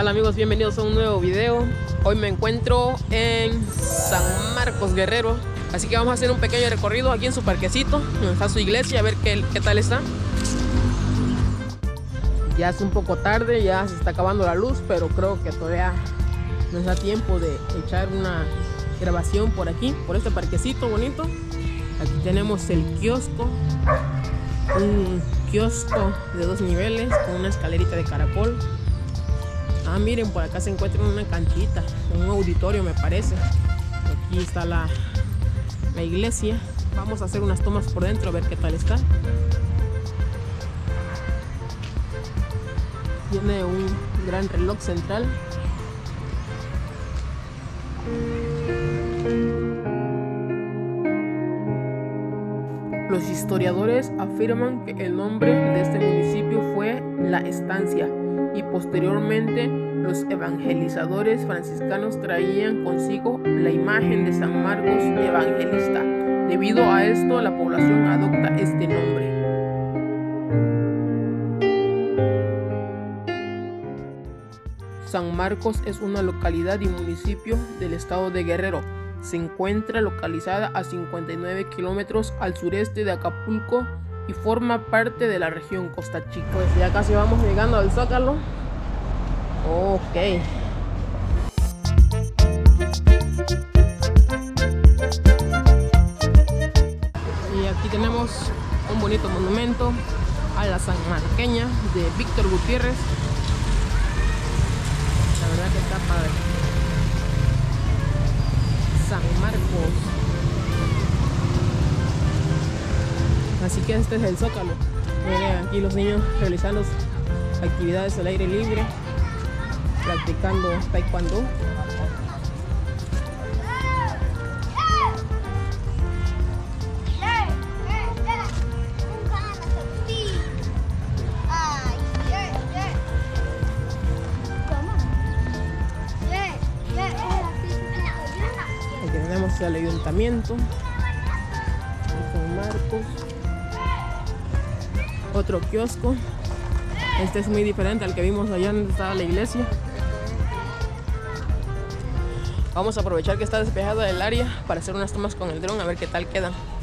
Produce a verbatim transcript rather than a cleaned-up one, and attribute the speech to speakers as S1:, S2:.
S1: tal amigos? Bienvenidos a un nuevo video. Hoy me encuentro en San Marcos Guerrero, así que vamos a hacer un pequeño recorrido aquí en su parquecito, donde está su iglesia, a ver qué, qué tal está. Ya es un poco tarde, ya se está acabando la luz, pero creo que todavía nos da tiempo de echar una grabación por aquí, por este parquecito bonito. Aquí tenemos el kiosco, un kiosco de dos niveles con una escalerita de caracol. Ah, miren, por acá se encuentra una canchita, un auditorio me parece. Aquí está la, la iglesia. Vamos a hacer unas tomas por dentro a ver qué tal está. Tiene un gran reloj central. Los historiadores afirman que el nombre de este municipio fue La Estancia y posteriormente los evangelizadores franciscanos traían consigo la imagen de San Marcos Evangelista. Debido a esto, la población adopta este nombre. San Marcos es una localidad y municipio del estado de Guerrero. Se encuentra localizada a cincuenta y nueve kilómetros al sureste de Acapulco y forma parte de la región Costa Chica. Pues ya casi vamos llegando al Zócalo. Ok. Y aquí tenemos un bonito monumento a la sanmarqueña de Víctor Gutiérrez. La verdad que está padre. San Marcos. Así que este es el Zócalo. Miren aquí los niños realizando actividades al aire libre, practicando taekwondo. Aquí tenemos el ayuntamiento de San Marcos. Otro kiosco. Este es muy diferente al que vimos allá donde estaba la iglesia. Vamos a aprovechar que está despejada el área para hacer unas tomas con el dron a ver qué tal quedan.